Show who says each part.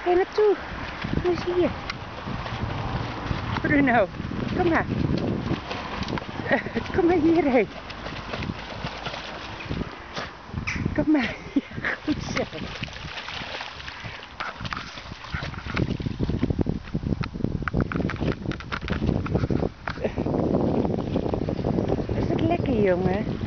Speaker 1: je naartoe? Hoe is hier? Bruno, kom maar. Kom maar hierheen. Kom maar. Goed zo. Is het lekker, jongen?